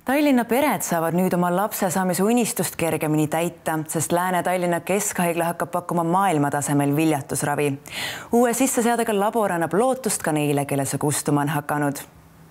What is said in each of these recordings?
Tallinna pered saavad nüüd oma lapse saamise unistust kergemini täita, sest Lääne-Tallinna Keskhaigla hakkab pakkuma maailmatasemel viljatusravi. Uue sisseseadega labor annab lootust ka neile, kelle see kustuma on hakanud.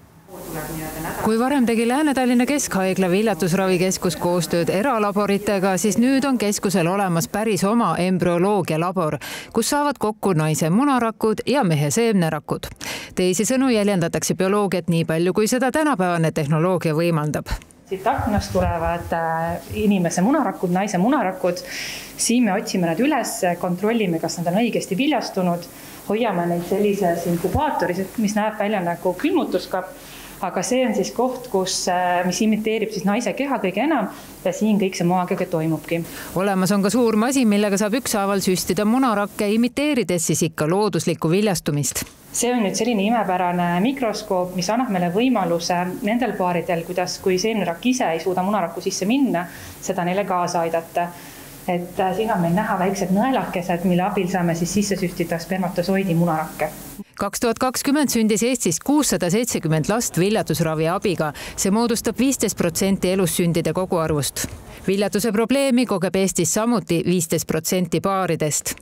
Kui varem tegi Lääne-Tallinna Keskhaigla viljatusravikeskus koostööd eralaboritega, siis nüüd on keskusel olemas päris oma embrüoloogialabor, kus saavad kokku naise munarakud ja mehe seemnerakud. Teisisõnu jäljendatakse bioloogiat nii palju, kui seda tänapäevane tehnoloogia võimaldab. Siit aknast tulevad inimese munarakud, naise munarakud. Siin me otsime nad üles, kontrollime, kas nad on õigesti viljastunud. Hoiame neid sellises inkubaatoris, mis näeb välja nagu külmutuskapp. Aga see on siis koht, mis imiteerib siis naise keha kõige enam ja siin kõik see maagiaga toimubki. Olemas on ka suur masin, millega saab ükshaaval süstida munarakke, imiteerides siis ikka looduslikku viljastumist. See on nüüd selline imepärane mikroskoop, mis annab meile võimaluse nendel paaridel, kui seemnerakk ise ei suuda munarakku sisse minna, seda neile kaasa aidata. Et siin on meil näha väiksed nõelakesed, mille abil saame siis sisse süstida spermatosoidi munarakke. 2020 sündis Eestis 670 last viljatusravi abiga. See moodustab 15% elussündide koguarvust. Viljatuse probleemi kogeb Eestis samuti 15% paaridest.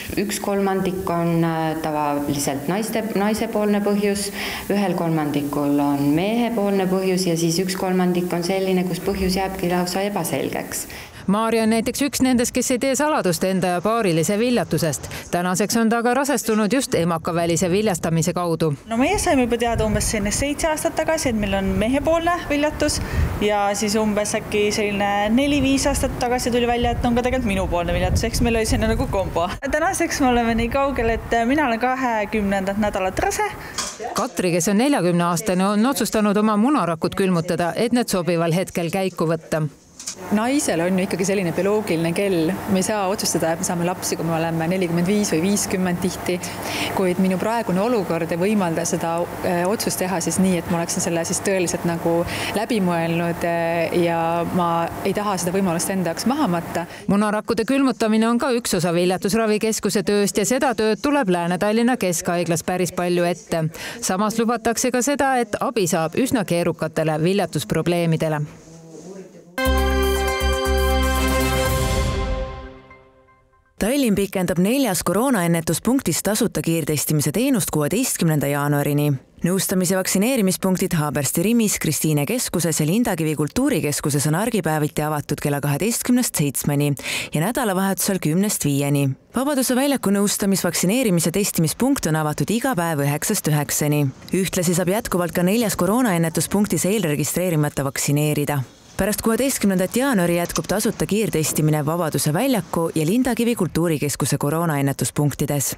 1/3 on tavaliselt naisepoolne põhjus, 1/3 on mehepoolne põhjus ja siis 1/3 on selline, kus põhjus jääbki lausa ebaselgeks. Maarja on näiteks üks nendest, kes ei tee saladust enda ja paarilise viljatusest. Tänaseks on ta aga rasestunud just emakavälise viljastamise kaudu. No meie saime juba teada umbes 7 aastat tagasi, et meil on mehepoolne viljatus ja siis umbes äkki selline 4-5 aastat tagasi tuli välja, et on ka tegelikult minupoolne viljatus, eks meil oli selline nagu kombo. Tänaseks me oleme nii kaugel, et mina olen 20. nädalat rase. Katri, kes on 40-aastane, on otsustanud oma munarakud külmutada, et need sobival hetkel käiku võtta. Naisel on ju ikkagi selline bioloogiline kell. Me ei saa otsustada, et me saame lapsi, kui me oleme 45 või 50 tihti, kuid minu praegune olukord ei võimalda seda otsust teha siis nii, et ma oleksin selle siis tõeliselt nagu läbimõelnud ja ma ei taha seda võimalust enda jaoks maha matta. Munarakkude külmutamine on ka üks osa viljatusravikeskuse tööst ja seda tööd tuleb Lääne-Tallinna Keskhaiglas päris palju ette. Samas lubatakse ka seda, et abi saab üsna keerukatele viljatusprobleemidele. Tallinn pikendab 4 koroonaennetuspunktis tasuta kiirtestimise teenust 16. jaanuarini. Nõustamis- ja vaktsineerimispunktid Haabersti Rimis, Kristiine keskuses ja Lindakivi kultuurikeskuses on argipäeviti avatud kella 12–7 ja nädalavahetusel 10–5. Vabaduse väljaku nõustamis-, vaktsineerimis- ja testimispunkt on avatud iga päev 9–9. Ühtlasi saab jätkuvalt ka 4 koroonaennetuspunktis eelregistreerimata vaktsineerida. Pärast 16. jaanuari jätkub tasuta kiirtestimine Vabaduse väljaku ja Lindakivi kultuurikeskuse koroonaennetuspunktides.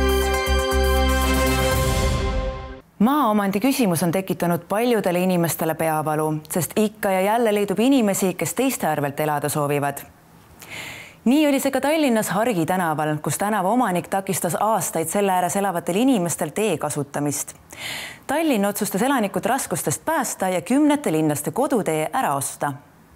Maaomandi küsimus on tekitanud paljudele inimestele peavalu, sest ikka ja jälle leidub inimesi, kes teiste arvelt elada soovivad. Nii oli see ka Tallinnas Hargi tänaval, kus tänava omanik takistas aastaid selle ääres elavatel inimestel tee kasutamist. Tallinn otsustas elanikud raskustest päästa ja 10 linlaste kodutee ära osta.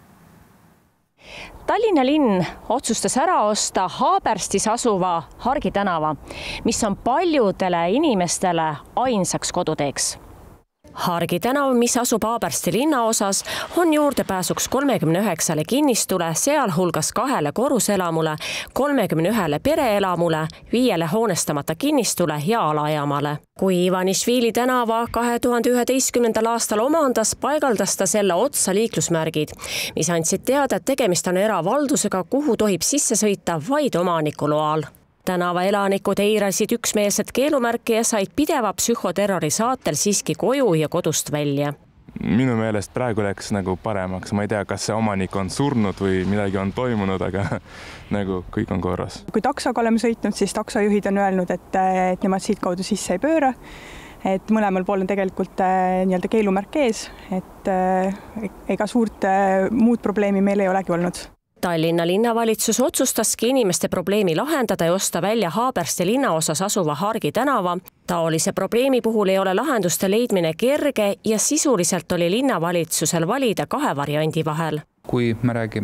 Tallinna linn otsustas ära osta Haaberstis asuva Hargi tänava, mis on paljudele inimestele ainsaks koduteeks. Hargi tänav, mis asub Haabersti linnaosas, on juurdepääsuks 39 kinnistule, sealhulgas 2 korruselamule, 31 pereelamule, 5 hoonestamata kinnistule ja alajaamale. Kui Ivanišvili tänava 2011. aastal omandas, paigaldas ta selle otsa liiklusmärgid, mis andsid teada, et tegemist on eravaldusega, kuhu tohib sisse sõita vaid omaniku loal. Tänava elanikud eirasid üksmeelset keelumärki ja said pideva psühhoterrori saatel siiski koju ja kodust välja. Minu meelest praegu läks nagu paremaks. Ma ei tea, kas see omanik on surnud või midagi on toimunud, aga nagu kõik on korras. Kui taksoga oleme sõitnud, siis taksojuhid on öelnud, et nemad siit kaudu sisse ei pööra. Et mõlemal pool on tegelikult nii-öelda keelumärk ees, et ega suurt muud probleemi meil ei olegi olnud. Tallinna linnavalitsus otsustaski inimeste probleemi lahendada ja osta välja Haabersti linnaosas asuva Hargi tänava. Taolise probleemi puhul ei ole lahenduste leidmine kerge ja sisuliselt oli linnavalitsusel valida 2 variandi vahel. Kui me räägime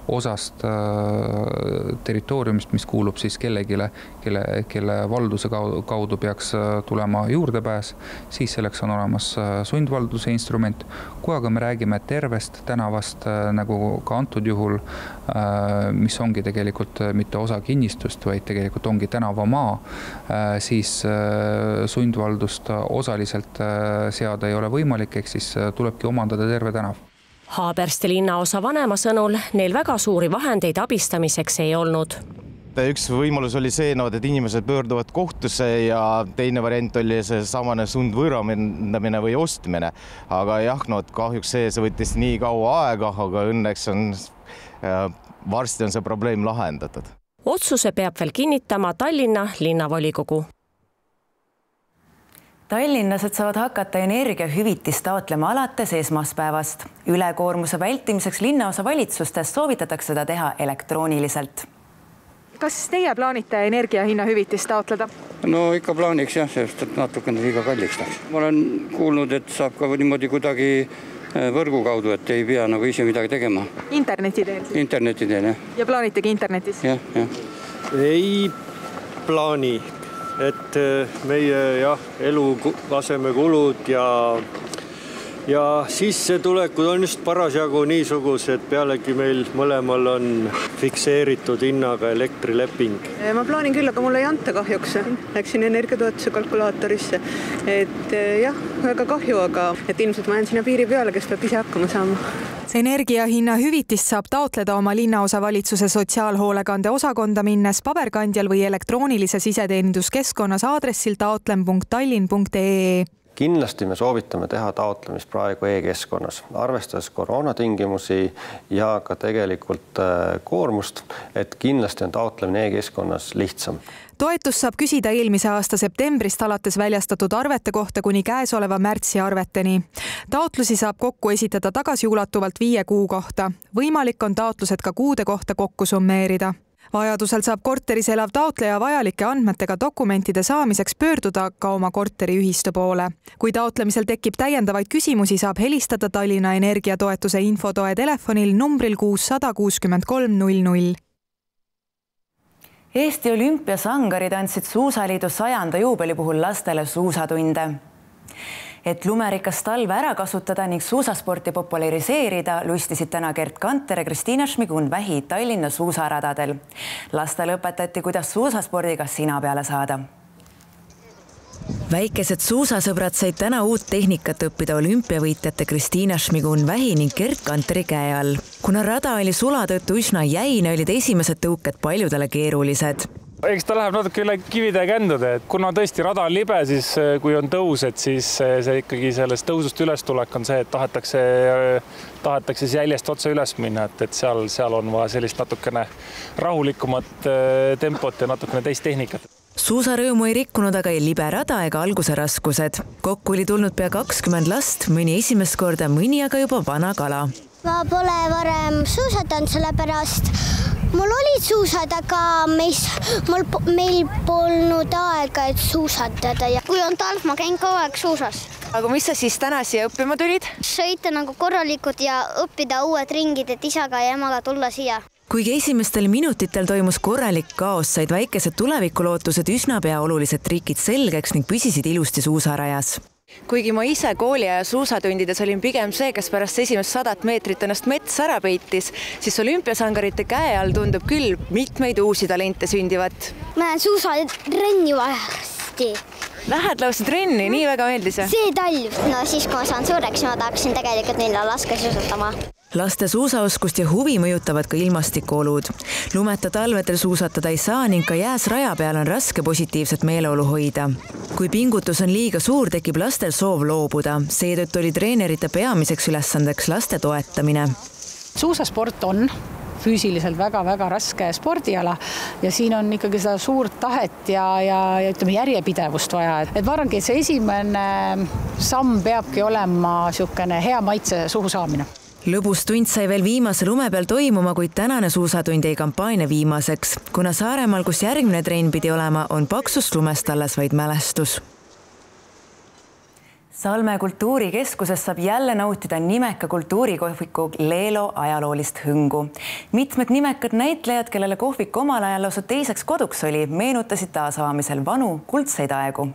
osast territooriumist, mis kuulub siis kellegile, kelle valduse kaudu peaks tulema juurdepääs, siis selleks on olemas sundvalduse instrument. Kui aga me räägime tervest tänavast, nagu ka antud juhul, mis ongi tegelikult mitte osa kinnistust, vaid tegelikult ongi tänavamaa, siis sundvaldust osaliselt seada ei ole võimalik, ehk siis tulebki omandada terve tänav. Haabersti linnaosa vanema sõnul neil väga suuri vahendeid abistamiseks ei olnud. Üks võimalus oli see, et inimesed pöörduvad kohtusse ja teine variant oli see samane sundvõõrandamine või ostmine. Aga jah, kahjuks see võttis nii kaua aega, aga õnneks varsti on see probleem lahendatud. Otsuse peab veel kinnitama Tallinna linnavolikogu. Tallinnased saavad hakata energiahüvitist taotlema alates esmaspäevast. Ülekoormuse vältimiseks linnaosa valitsustes soovitatakse seda teha elektrooniliselt. Kas teie plaanite energiahinna hüvitist taotleda? No ikka plaaniks jah, sest natukene liiga kalliks läks. Ma olen kuulnud, et saab ka niimoodi kuidagi võrgu kaudu, et ei pea nagu ise midagi tegema. Interneti teel? Interneti teel, jah. Ja plaanitegi internetis? Jah. Ei plaani, et meie eluasemekulud ja sissetulekud on just parasjagu niisugused, pealegi meil mõlemal on fikseeritud hinnaga elektrileping. Ma plaanin küll, aga mulle ei anta kahjuks. Läksin energiatoetuse kalkulaatorisse. Et jah, väga kahju, aga ilmselt ma jään sinna piiri peale, kes peab ise hakkama saama. Energiahinna hüvitist saab taotleda oma linnaosa valitsuse sotsiaalhoolekande osakonda minnes paberkandjal või elektroonilises iseteeninduskeskkonnas aadressil taotlen.tallinn.ee. Kindlasti me soovitame teha taotlemist praegu e-keskkonnas, arvestades koroonatingimusi ja ka tegelikult koormust, et kindlasti on taotlemine e-keskkonnas lihtsam. Toetust saab küsida eelmise aasta septembrist alates väljastatud arvete kohta kuni käesoleva märtsi arveteni. Taotlusi saab kokku esitada tagasiulatuvalt 5 kuu kohta. Võimalik on taotlused ka kuude kohta kokku summeerida. Vajadusel saab korteris elav taotleja vajalike andmetega dokumentide saamiseks pöörduda ka oma korteriühistu poole. Kui taotlemisel tekib täiendavaid küsimusi, saab helistada Tallinna energiatoetuse infotoe telefonil numbril 663 00. Eesti olümpiasangarid andsid Suusaliidu 100. juubeli puhul lastele suusatunde. Et lumerikast talve ära kasutada ning suusasporti populariseerida, lustisid täna Gert Kanter ja Kristiina Šmigun-Vähi Tallinna suusaradadel. Lastele õpetati, kuidas suusaspordiga sina peale saada. Väikesed suusasõbrad said täna uut tehnikat õppida olümpiavõitjate Kristiina Šmigun-Vähi ning Gert Kanteri käe all. Kuna rada oli sula tõttu üsna jäine, olid esimesed tõuked paljudele keerulised. Eks ta läheb natuke üle kivide ja kändude, et kuna tõesti rada on libe, siis kui on tõus, et siis see ikkagi sellest tõusust üles tulek on see, et tahetakse siis jäljest otsa üles minna, et seal on vaja sellist natukene rahulikumat tempot ja natukene teist tehnikat. Suusarõõmu ei rikkunud aga ei libe rada ega alguse raskused. Kokku oli tulnud pea 20 last, mõni esimest korda, mõni aga juba vana kala. Ma pole varem suusatanud, sellepärast mul olid suusad, aga meil polnud aega, et suusatada. Ja kui on talv, ma käin kogu aeg suusas. Aga mis sa siis täna siia õppima tulid? Sõita nagu korralikud ja õppida uued ringid, et isaga ja emaga tulla siia. Kuigi esimestel minutitel toimus korralik kaos, said väikesed tulevikulootused üsna pea olulised trikid selgeks ning püsisid ilusti suusarajas. Kuigi ma ise kooli ja suusatundides olin pigem see, kes pärast esimest 100 meetrit ennast mets ära peitis, siis olümpiasangarite käe all tundub küll mitmeid uusi talente sündivat. Ma lähen suusatrenni varsti. Lähed lausa trenni, nii väga meeldis? See talv. No siis, kui ma saan suureks, ma tahaksin tegelikult minna laskesuusatama. Laste suusaoskust ja huvi mõjutavad ka ilmastikuolud. Lumeta talvedel suusatada ei saa ning ka jääs raja peal on raske positiivset meeleolu hoida. Kui pingutus on liiga suur, tekib lastel soov loobuda. Seetõttu oli treenerite peamiseks ülesandeks laste toetamine. Suusasport on füüsiliselt väga-väga raske spordiala ja siin on ikkagi seda suurt tahet ja ütleme järjepidevust vaja. Et ma arvangi, et see esimene samm peabki olema niisugune hea maitse suhu saamine. Lõbus tund sai veel viimase lume peal toimuma, kuid tänane suusatund jäi kampaania viimaseks. Kuna Saaremaal, kus järgmine trenn pidi olema, on paksust lumest alles vaid mälestus. Salme kultuurikeskuses saab jälle nautida nimeka kultuurikohviku Leelo ajaloolist hõngu. Mitmed nimekad näitlejad, kellele kohvik omal ajal lausa teiseks koduks oli, meenutasid taasavamisel vanu kuldseid aegu.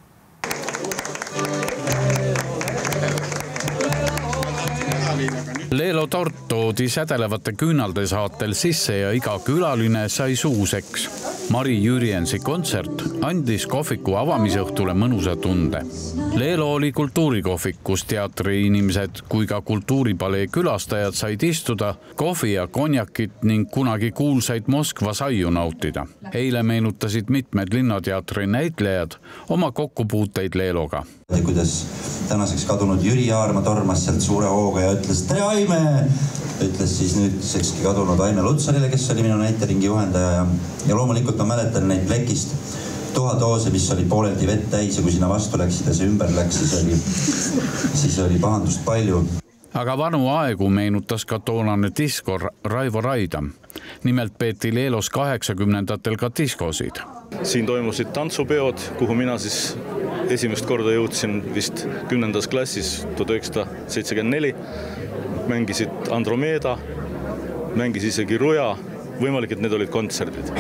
Leelo tort toodi sädelevate küünalde saatel sisse ja iga külaline sai suuseks. Mari Jürjensi kontsert andis kohviku avamisõhtule mõnusa tunde. Leelo oli kultuurikohvik, kus teatriinimesed kui ka kultuuripalee külastajad said istuda, kohvi ja konjakit ning kunagi kuulsaid Moskva saiu nautida. Eile meenutasid mitmed linnateatri näitlejad oma kokkupuuteid Leeloga. Kuidas tänaseks kadunud Jüri Jaarma tormas sealt suure hooga ja ütles tere Aime! Ütles siis nüüdsekski kadunud Aime Lutsarile, kes oli minu näiteringi juhendaja ja loomulikult ma mäletan neid plekist tuhadoose, mis oli pooleldi vett täis ja kui sinna vastu läksid ja see ümber läks, siis oli pahandust palju. Aga vanu aegu meenutas ka toonane diskor Raivo Raida. Nimelt peeti Leelos 80-ndatel ka diskosid. Siin toimusid tantsupeod, kuhu mina siis esimest korda jõudsin vist 10. klassis 1974. Mängisid Andromeda, mängis isegi Ruja, võimalik, et need olid kontserdid.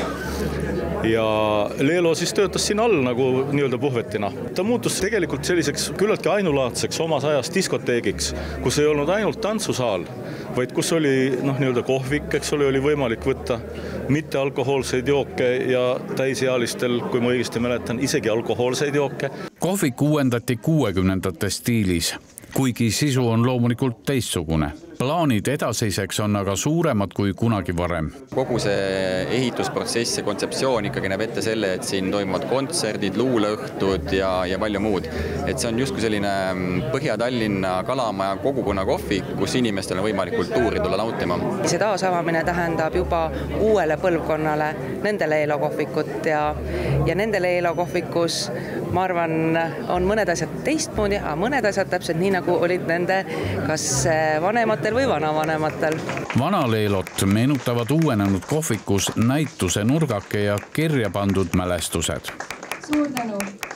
Ja Leelo siis töötas siin all nagu nii-öelda puhvetina. Ta muutus tegelikult selliseks küllaltki ainulaadseks omas ajas diskoteegiks, kus ei olnud ainult tantsusaal, vaid kus oli nii-öelda kohvik, eks oli võimalik võtta mitte alkohoolseid jooke ja täisealistel, kui ma õigesti mäletan, isegi alkohoolseid jooke. Kohvik uuendati 60-ndate stiilis, kuigi sisu on loomulikult teistsugune. Plaanid edasiseks on aga suuremad kui kunagi varem. Kogu see ehitusprotsess ja kontseptsioon ikkagi näeb ette selle, et siin toimuvad kontserdid, luuleõhtud ja palju muud. Et see on justkui selline Põhja-Tallinna Kalamaja kogukonna kohvik, kus inimestel on võimalik kultuuri tulla nautima. See taasavamine tähendab juba uuele põlvkonnale nende Leelo kohvikut ja nende Leelo kohvikus, ma arvan, on mõned asjad teistmoodi, aga mõned asjad täpselt nii, nagu olid nende kas vanematel või vanavanematel. Vana Leelot meenutavad uuenenud kohvikus näituse nurgake ja kirja pandud mälestused. Suur tänu!